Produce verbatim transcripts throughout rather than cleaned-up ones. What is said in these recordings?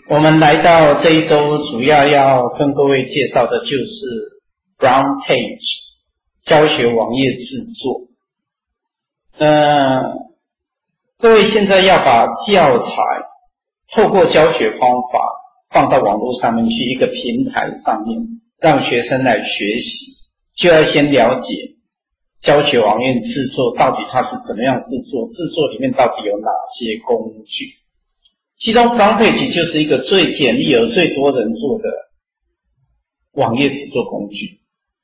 我们来到这一周，主要要跟各位介绍的就是 Brown Page 教学网页制作。呃，各位现在要把教材透过教学方法放到网络上面去，一个平台上面，让学生来学习，就要先了解教学网页制作到底它是怎么样制作，制作里面到底有哪些工具。其中 Brown Page 就是一个最简易而最多人做的网页制作工具。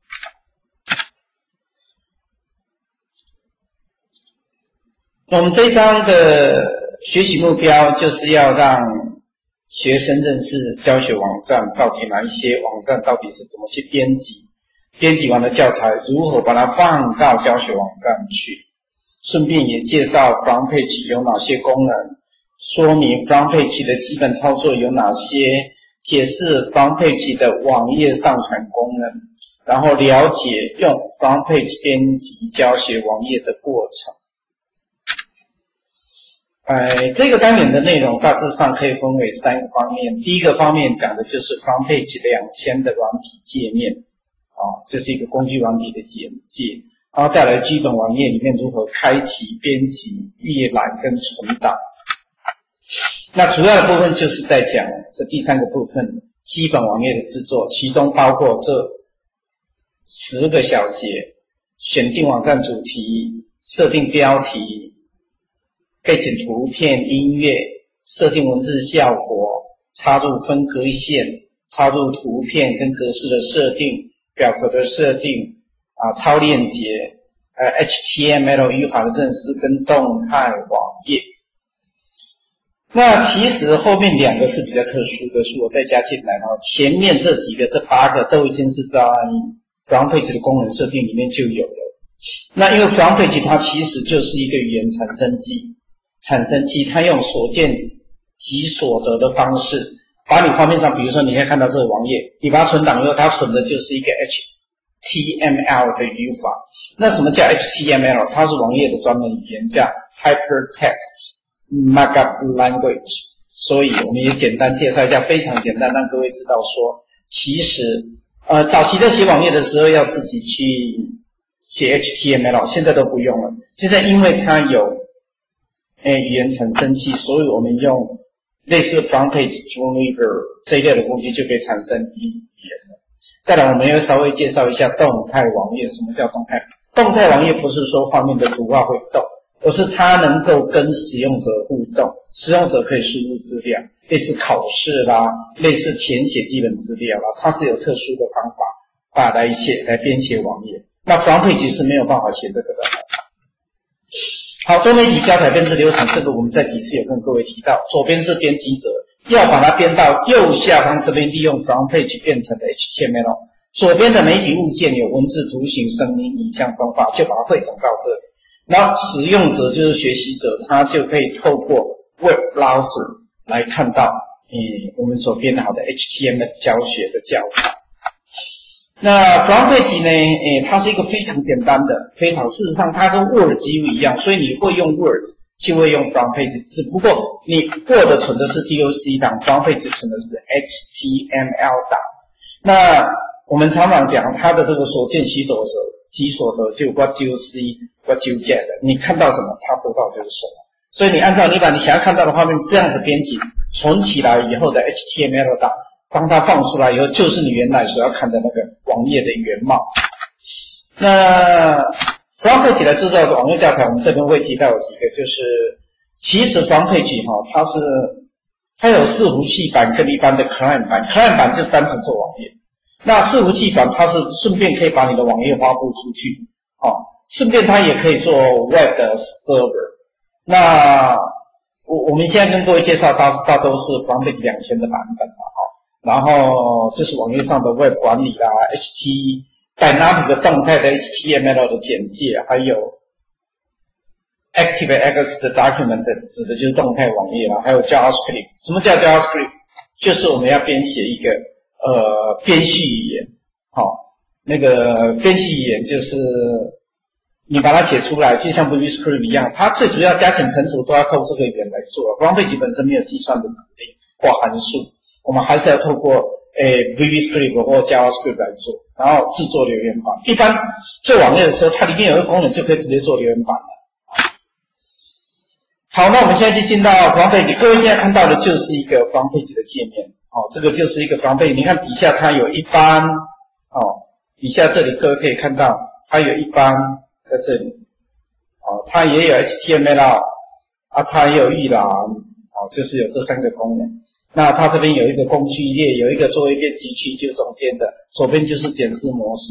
我们这一章的学习目标就是要让学生认识教学网站到底哪一些网站到底是怎么去编辑，编辑完的教材如何把它放到教学网站去，顺便也介绍 Brown Page 有哪些功能，说明 Brown Page 的基本操作有哪些，解释 Brown Page 的网页上传功能，然后了解用 Brown Page 编辑教学网页的过程。呃，这个单元的内容大致上可以分为三个方面。第一个方面讲的就是 Brown Page 两千的软体界面，啊，这是一个工具软体的简介。然后再来基本网页里面如何开启、编辑、阅览跟存档。那主要的部分就是在讲这第三个部分，基本网页的制作，其中包括这十个小节：选定网站主题、设定标题、背景图片、音乐、设定文字效果、插入分割线、插入图片跟格式的设定、表格的设定啊、超链接、呃 H T M L 语法的认识跟动态网页。那其实后面两个是比较特殊的，是我再加进来，然后前面这几个这八个都已经是在 Brown Page 的功能设定里面就有了。那因为 Brown Page 它其实就是一个语言产生器，产生器它用所见即所得的方式，把你画面上，比如说你现在看到这个网页，你把它存档以后，它存的就是一个 H T M L 的语法。那什么叫 H T M L？ 它是网页的专门语言，叫 Hypertext Markup Language。所以我们也简单介绍一下，非常简单，让各位知道说，其实呃早期在写网页的时候要自己去写 H T M L， 现在都不用了。现在因为它有诶语言产生器，所以我们用类似 Brown Page Dreamweaver 这一类的工具就可以产生语言了。再来，我们要稍微介绍一下动态网页。什么叫动态？动态网页不是说画面的图画会动，而是它能够跟使用者互动，使用者可以输入资料，类似考试啦，类似填写基本资料啦，它是有特殊的方法把来写来编写网页。那 Brown Page 是没有办法写这个的。好，多媒体教材编制流程，这个我们在几次有跟各位提到。左边是编辑者，要把它编到右下方这边，利用 Brown Page 变成的 H T M L。左边的媒体物件有文字、图形、声音、影像、动画，就把它汇总到这里。然后使用者就是学习者，他就可以透过 Web Browser 来看到嗯我们所编好的 H T M L 教学的教材。那 Brown Page 呢，诶，它是一个非常简单的，非常，事实上它跟 Word 几乎一样，所以你会用 Word 就会用 Brown Page， 只不过你 Word 存的是 D O C 档， Brown Page 存的是 H T M L 档。那我们常常讲它的这个所见即所得，即所得就 What you see, what you get， 你看到什么，它得到就是什么。所以你按照你把你想要看到的画面这样子编辑，存起来以后的 H T M L 档，当它放出来以后，就是你原来所要看的那个网页的原貌。那 Brown Page 来制造的网页教材，我们这边会提到有几个，就是其实 Brown Page 哈，它是它有伺服器版跟一般的 Client 版 ，Client 版就是单纯做网页，那伺服器版它是顺便可以把你的网页发布出去，哦，顺便它也可以做 Web 的 Server。那我我们现在跟各位介绍大大都是 Brown Page 两千的版本啊，哈。然后这是网页上的 Web 管理啦 ，H T Dynamic 的动态的 H T M L 的简介，还有 ActiveX 的 Document 指的就是动态网页啦，还有 JavaScript。什么叫 JavaScript？ 就是我们要编写一个呃编序语言，好、哦，那个编序语言就是你把它写出来，就像 VBScript 一样，它最主要加减乘除都要靠这个语言来做。Brown Page 本身没有计算的指令。 或函数，我们还是要透过诶 VBScript 或 JavaScript 来做，然后制作留言板。一般做网页的时候，它里面有一个功能就可以直接做留言板了。好，那我们现在就进到 Front Page， 各位现在看到的就是一个 Front Page 的界面。哦，这个就是一个 Front Page， 你看底下它有一般，哦，底下这里各位可以看到它有一般在这里，哦，它也有 H T M L 啊，它也有预览，哦，就是有这三个功能。那它这边有一个工具列，有一个作业编辑区，就中间的，左边就是检视模式。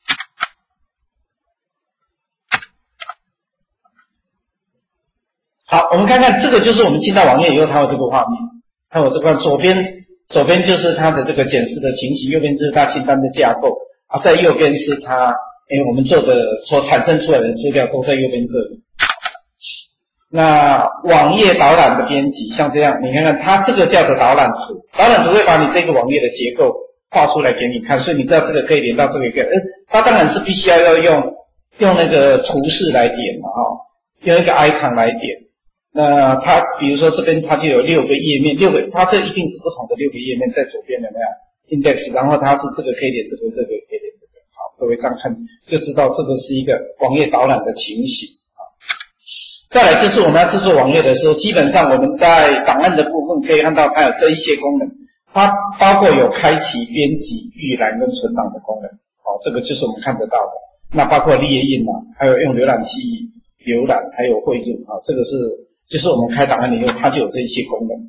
好，我们看看这个就是我们进到网页以后，它有这个画面，看我这块左边，左边就是它的这个检视的情形，右边就是它清单的架构啊，在右边是它，哎，我们做的所产生出来的资料都在右边这里。那网页导览的编辑，像这样，你看看它这个叫做导览图，导览图会把你这个网页的结构画出来给你看，所以你知道这个可以连到这个可以，呃，它当然是必须要要用用那个图示来点嘛，哈、哦，用一个 icon 来点。那它比如说这边它就有六个页面，六个它这一定是不同的六个页面在左边有没有 index， 然后它是这个可以点这个，这个可以点这个。好，各位这样看就知道这个是一个网页导览的情形啊。再来就是我们要制作网页的时候，基本上我们在档案的部分可以看到它有这一些功能，它包括有开启、编辑、预览跟存档的功能。好，这个就是我们看得到的。那包括列印啊，还有用浏览器浏览，还有汇入啊，这个是。就是我们开档案以后，它就有这一些功能。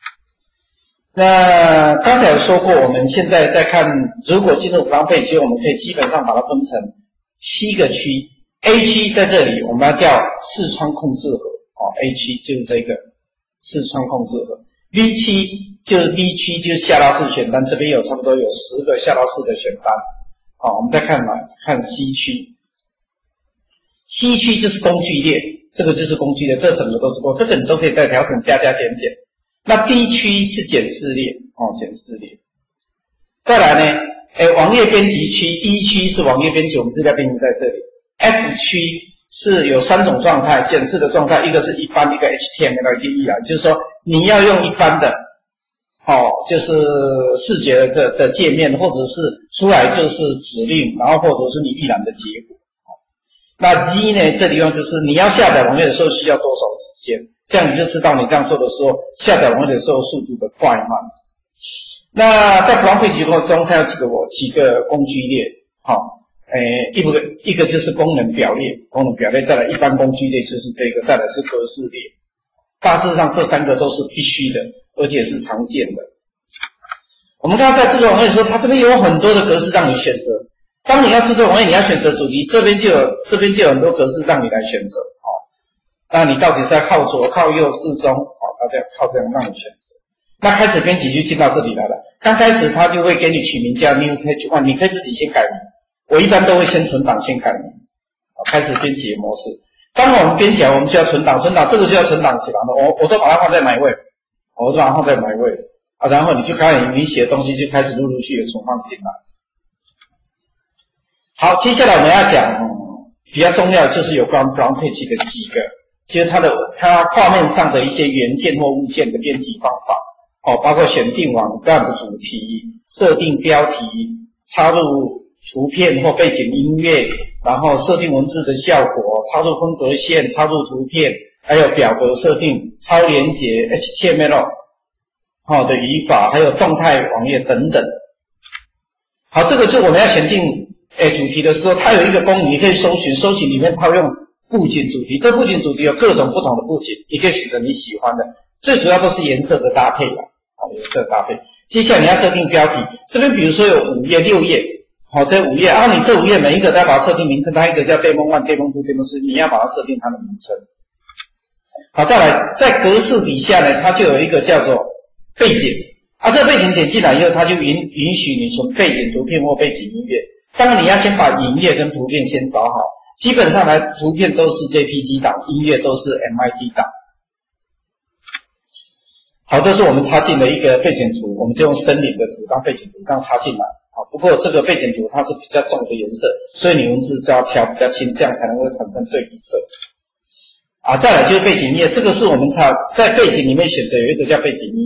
那刚才有说过，我们现在在看，如果进入 Front Page， 我们可以基本上把它分成七个区。A 区在这里，我们要叫视窗控制盒，哦 ，A 区就是这个视窗控制盒。V 区就是 V 区就是下拉式选单，这边有差不多有十个下拉式的选单。好，我们再看嘛，看 C 区。C 区就是工具列。这个就是工具列，这整个都是工，这个你都可以再调整加加减减。那 D 区是检视列，哦，检视列。再来呢，哎，网页编辑区 ，D 区是网页编辑，我们资料编辑在这里。F 区是有三种状态，检视的状态，一个是一般，一个 H T M L， 一个预览，就是说你要用一般的，哦，就是视觉的这的界面，或者是出来就是指令，然后或者是你预览的结果。那 G 呢？这地方就是你要下载网页的时候需要多少时间，这样你就知道你这样做的时候下载网页的时候速度的快慢。那在 Front Page 过程中，它有几个我几个工具列，好、哦，诶，一个一个就是功能表列，功能表列，再来一般工具列就是这个，再来是格式列。大致上这三个都是必须的，而且是常见的。我们看到在制作网页的时候，它这边有很多的格式让你选择。当你要制作网页，你要选择主题，这边就有这边就有很多格式让你来选择，哦，那你到底是要靠左、靠右、至中，哦，它这样靠这样让你选择。那开始编辑就进到这里来了，刚开始它就会给你取名叫 New Page One， 你可以自己先改名，我一般都会先存档先改名，哦，开始编辑的模式。当我们编起来，我们就要存档，存档这个就要存档起来了，我我都把它放在买位，我都把它放在买位啊，然后你就开始你写的东西就开始陆陆续续存放进来。好，接下来我们要讲、嗯、比较重要的就是有关 Front Page 的几个，就是它的它画面上的一些元件或物件的编辑方法，哦，包括选定网站的主题、设定标题、插入图片或背景音乐，然后设定文字的效果、插入分隔线、插入图片，还有表格设定、超连结、H T M L 好、哦、的语法，还有动态网页等等。好，这个就我们要选定。诶，主题的时候，它有一个功能，你可以搜寻，搜寻里面它用布景主题，这布景主题有各种不同的布景，你可以选择你喜欢的，最主要都是颜色的搭配吧，好，颜色的搭配。接下来你要设定标题，这边比如说有五页、六页，好，这五页，然后你这五页每一个都要把它设定名称，它一个叫 Demo One、Demo Two、Demo Three， 你要把它设定它的名称。好，再来，在格式底下呢，它就有一个叫做背景，啊，这背景点进来以后，它就允允许你存背景图片或背景音乐。当然你要先把影页跟图片先找好，基本上来图片都是 J P G 档，音乐都是 M I D 档。好，这是我们插进了一个背景图，我们就用森林的图当背景图这样插进来。好，不过这个背景图它是比较重的颜色，所以你文字就要调比较轻，这样才能够产生对比色。啊，再来就是背景音乐，这个是我们插在背景里面选择有一个叫背景音乐。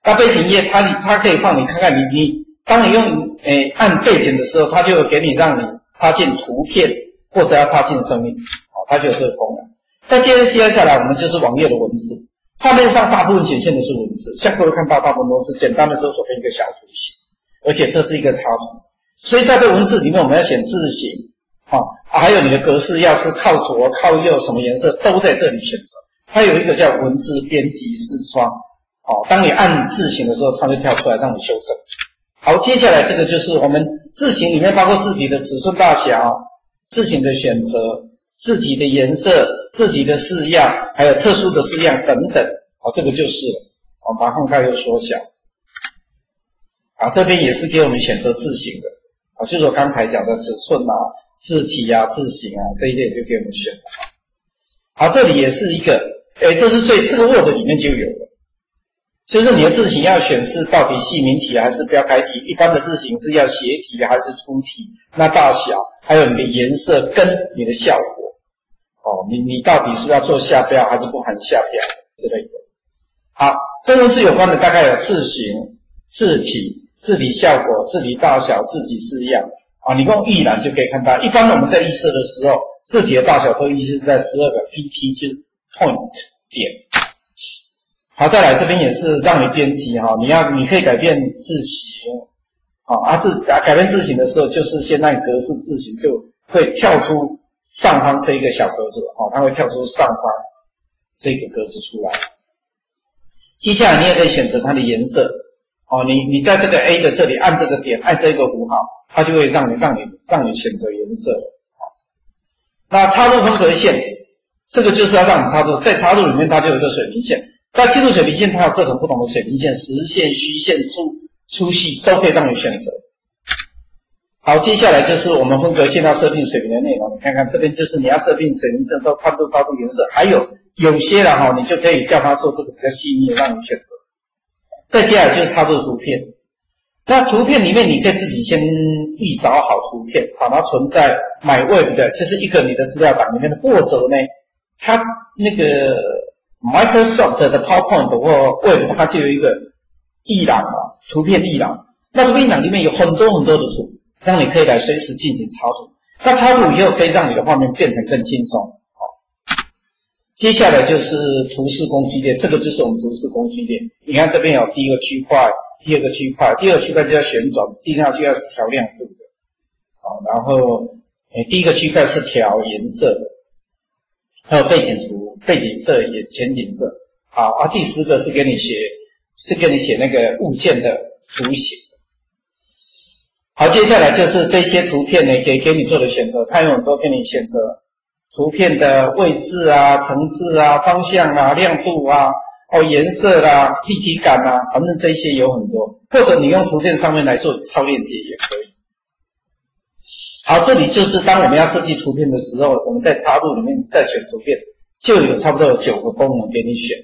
那背景页它它可以放你看看你你，当你用诶按背景的时候，它就会给你让你插进图片或者要插进声音，好，它就有这个功能。再接着接下来我们就是网页的文字，画面上大部分显现的是文字，像各位看到大部分都是简单的只有左边一个小图形，而且这是一个插图，所以在这文字里面我们要选字型，啊，还有你的格式要是靠左靠右什么颜色都在这里选择。它有一个叫文字编辑视窗，好，当你按字型的时候，它就跳出来让你修正。好，接下来这个就是我们字型里面包括字体的尺寸大小、字型的选择、字体的颜色、字体的式样，还有特殊的式样等等。好，这个就是了。好，把它放大又缩小。好，这边也是给我们选择字型的。好，就是我刚才讲的尺寸啊、字体啊、字型啊这一类就给我们选了。好，这里也是一个。诶，这是最这个 Word 里面就有了，就是你的字型要选是到底细明体还是标楷体，一般的字型是要斜体还是粗体，那大小还有你的颜色跟你的效果，哦，你你到底是要做下标还是不含下标之类的。好，跟文字有关的大概有字型、字体、字体效果、字体大小、字体式样啊，你用一览就可以看到。一般我们在预设的时候，字体的大小都预设在十二个 P P 就是 point 点。好，再来这边也是让你编辑哈，你要你可以改变字型，好啊字啊改变字型的时候，就是先按格式字型就会跳出上方这一个小格子，哦，它会跳出上方这个格子出来。接下来你也可以选择它的颜色，哦，你你在这个 A 的这里按这个点，按这个符号，它就会让你让你让你选择颜色。好，那插入分隔线。这个就是要让你插入，在插入里面它就有一个水平线，在进入水平线它有各种不同的水平线，实线、虚线、粗粗细都可以让你选择。好，接下来就是我们分隔线要设定水平的内容，你看看这边就是你要设定水平深度、宽度、高度、颜色，还有有些了哈，你就可以叫它做这个比较细腻的让你选择。再接下来就是插入图片，那图片里面你可以自己先预找好图片，把它存在 MyWeb 的，就是一个你的资料档里面的，或者呢。它那个 Microsoft 的 PowerPoint 或 Web 它就有一个一览啊，图片一览。那图片一览里面有很多很多的图，让你可以来随时进行插入。那插入以后可以让你的画面变成更轻松。好，接下来就是图示工具列，这个就是我们图示工具列。你看这边有第一个区块，第二个区块，第二个区块就要旋转，第三个区块是调亮度的。好，然后诶第一个区块是调颜色的。还有背景图、背景色也前景色，好啊。第十个是给你写，是给你写那个物件的图形。好，接下来就是这些图片呢，给给你做的选择，它有很多给你选择图片的位置啊、层次啊、方向啊、亮度啊、哦颜色啦、啊、立体感啊，反正这些有很多，或者你用图片上面来做超链接也可以。好，这里就是当我们要设计图片的时候，我们在插入里面再选图片，就有差不多有九个功能给你选。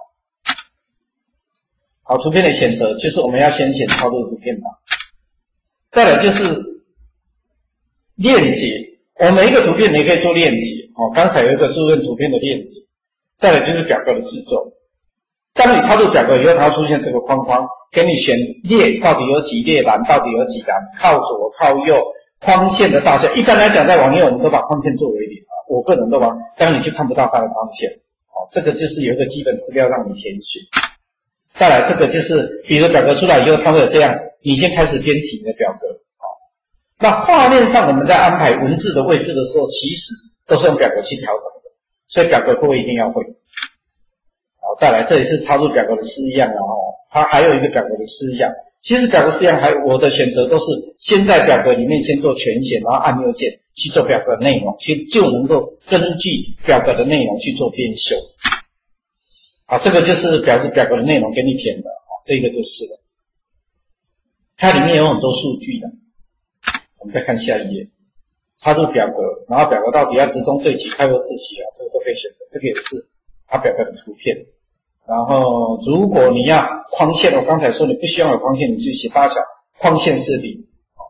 好，图片的选择就是我们要先选插入图片吧。再来就是链接，我们每一个图片你可以做链接。哦，刚才有一个是问图片的链接。再来就是表格的制作。当你插入表格以后，它会出现这个框框，给你选列到底有几列栏，到底有几栏，靠左靠右。框线的大小，一般来讲，在网页我们都把框线作为零啊，我个人都把，当然你就看不到它的框线，哦，这个就是有一个基本资料让你填写。再来，这个就是，比如表格出来以后，它会有这样，你先开始编辑你的表格，哦，那画面上我们在安排文字的位置的时候，其实都是用表格去调整的，所以表格各位一定要会。好，再来，这里是插入表格的式样了哦，它还有一个表格的式样。其实表格式样还我的选择都是先在表格里面先做全显，然后按右键去做表格内容，其实就能够根据表格的内容去做编修。好，这个就是表格表格的内容给你填的，这个就是了。它里面有很多数据的，我们再看下一页，插入表格，然后表格到底要直中对齐、开合字体啊，这个都可以选择。这个也是它表格的图片。然后，如果你要框线，我刚才说你不需要有框线，你就写大小框线设定。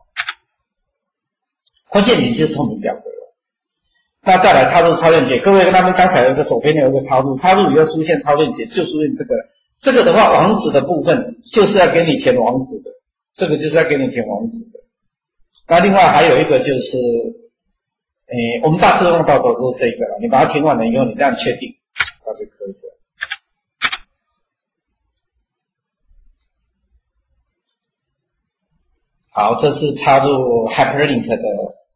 框线你就是透明表格了。那再来插入超链接，各位他们刚才有一个左边有一个插入，插入以后出现超链接，就出现这个这个的话，网址的部分就是要给你填网址的，这个就是要给你填网址的。那另外还有一个就是，诶，我们大致用到的就是这个了。你把它填完了以后，你这样确定，那就可以了。好，这是插入 Hyperlink 的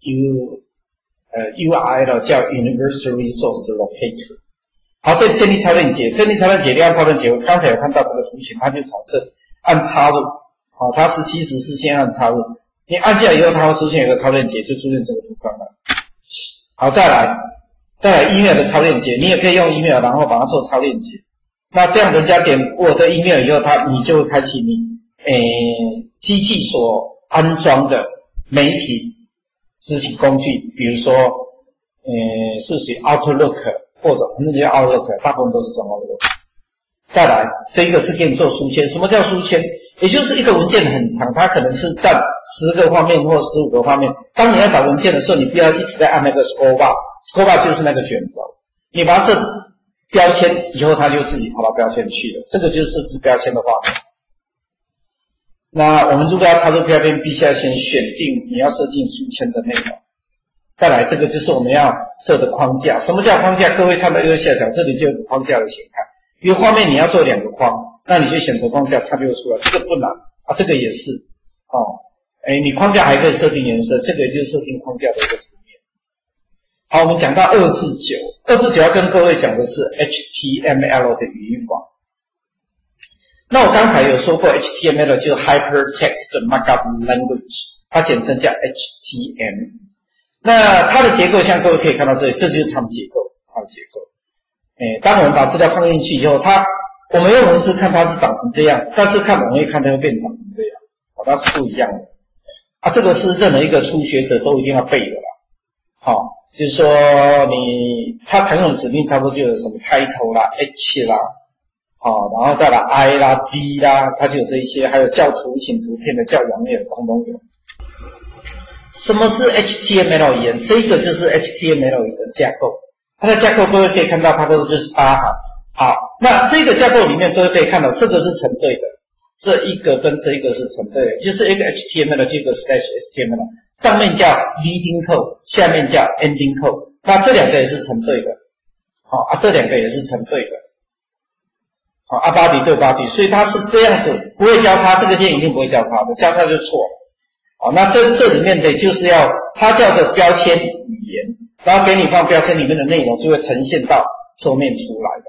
U 呃 U R L 叫 Universal Resource Locator。好，这建立超链接，建立超链接，利用超链接，我刚才有看到这个图形，它就从这按插入，好，它是七十是先按插入，你按下以后，它会出现一个超链接，就出现这个图框了。好，再来，再来 email 的超链接，你也可以用 email， 然后把它做超链接。那这样人家点我的 email 以后，它你就会开启你诶机器所安装的媒体执行工具，比如说诶是属于 Outlook。或者我们叫 Outlook， 大部分都是装 Outlook。再来，这个是给你做书签。什么叫书签？也就是一个文件很长，它可能是占十个画面或十五个画面。当你要找文件的时候，你不要一直在按那个 scroll bar，scroll bar 就是那个卷轴。你把它设标签以后，它就自己跑到标签去了。这个就是设置标签的画面。那我们如果要插入标签，必须要先选定你要设计书签的内容。再来，这个就是我们要设的框架。什么叫框架？各位看到右下角，这里就有框架的形态。因为画面你要做两个框，那你就选择框架，它就会出来。这个不难啊，这个也是哦。哎，你框架还可以设定颜色，这个也就是设定框架的一个图面。好，我们讲到二至九，二至九要跟各位讲的是 H T M L 的语法。那我刚才有说过 ，H T M L 就是 Hypertext Markup Language， 它简称叫 H T M。那它的结构，像各位可以看到这里，这就是它的结构，它的结构。诶，当我们把资料放进去以后，它我们用文字看它是长成这样，但是看网页看它会变长成这样，哦，它是不一样的。啊，这个是任何一个初学者都一定要背的啦。好、哦，就是说你它常用的指令差不多就有什么 title 啦、H 啦，好、哦，然后再来 I 啦、B 啦，它就有这一些，还有叫图形图片的、叫网页的，通通有。什么是 H T M L 语言？这个就是 H T M L 语言的架构。它的架构各位可以看到，它都是八行。好，那这个架构里面各位可以看到，这个是成对的，这一个跟这一个是成对的，就是一个 H T M L 这个 slash H T M L， 上面叫 leading code， 下面叫 ending code。那这两个也是成对的，好啊，这两个也是成对的。好，啊 body 对 body， 所以它是这样子，不会交叉，这个线一定不会交叉的，交叉就错。好，那这这里面的就是要，它叫做标签语言，然后给你放标签里面的内容就会呈现到桌面出来的。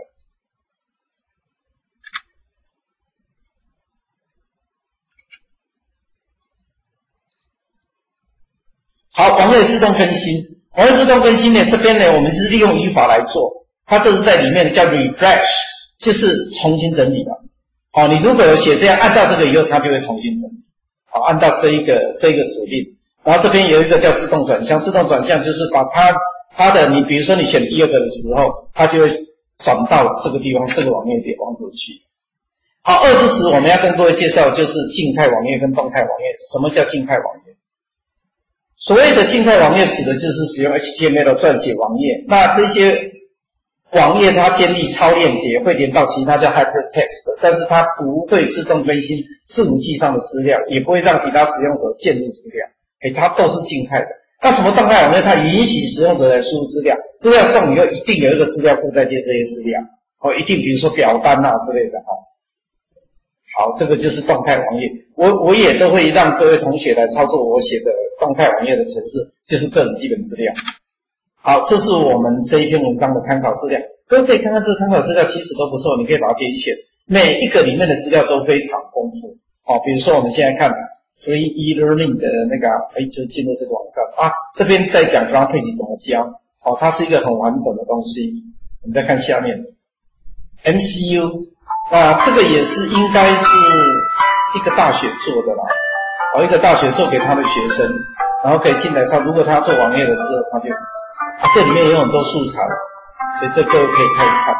好，网页自动更新，网页自动更新呢，这边呢我们是利用语法来做，它这是在里面叫 refresh， 就是重新整理的。好，你如果有写这样，按照这个以后，它就会重新整理。好，按照这一个这一个指令，然后这边有一个叫自动转向，自动转向就是把它它的你比如说你选第二个的时候，它就会转到这个地方这个网页点网址去。好，二至十我们要跟各位介绍就是静态网页跟动态网页。什么叫静态网页？所谓的静态网页指的就是使用 H T M L 撰写网页，那这些网页它建立超链接，会连到其他叫 Hypertext， 但是它不会自动更新伺服器上的资料，也不会让其他使用者建入资料，诶，它都是静态的。那什么动态网页？它允许使用者来输入资料，资料送以后一定有一个资料库在接这些资料，哦，一定比如说表单啊之类的哈。好，这个就是动态网页，我我也都会让各位同学来操作我写的动态网页的程式，就是个人基本资料。好，这是我们这一篇文章的参考资料，各位可以看看这个参考资料其实都不错，你可以把它编写，每一个里面的资料都非常丰富。好，比如说我们现在看 Free E-Learning 的那个，哎，就进入这个网站啊，这边在讲 front page 怎么教，好，它是一个很完整的东西。我们再看下面 M C U， 那这个也是应该是一个大学做的啦，好，一个大学做给他的学生，然后可以进来上，如果他做网页的时候，他就啊，这里面也有很多素材，所以这各位可以看一看。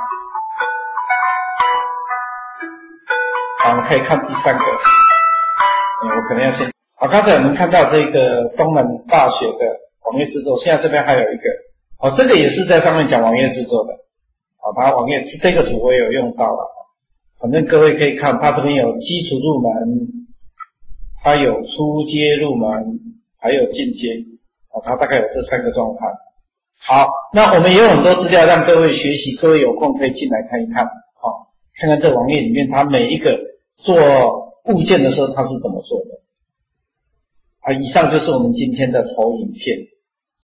好，我们可以看第三个。嗯，我可能要先。好，刚才我们看到这个东南大学的网页制作，现在这边还有一个，哦，这个也是在上面讲网页制作的。好，它网页这个图我也有用到了。 反正各位可以看，它这边有基础入门，它有初阶入门，还有进阶，哦，它大概有这三个状态。好，那我们也有很多资料让各位学习，各位有空可以进来看一看，哦，看看这网页里面它每一个做物件的时候它是怎么做的。啊，以上就是我们今天的投影片。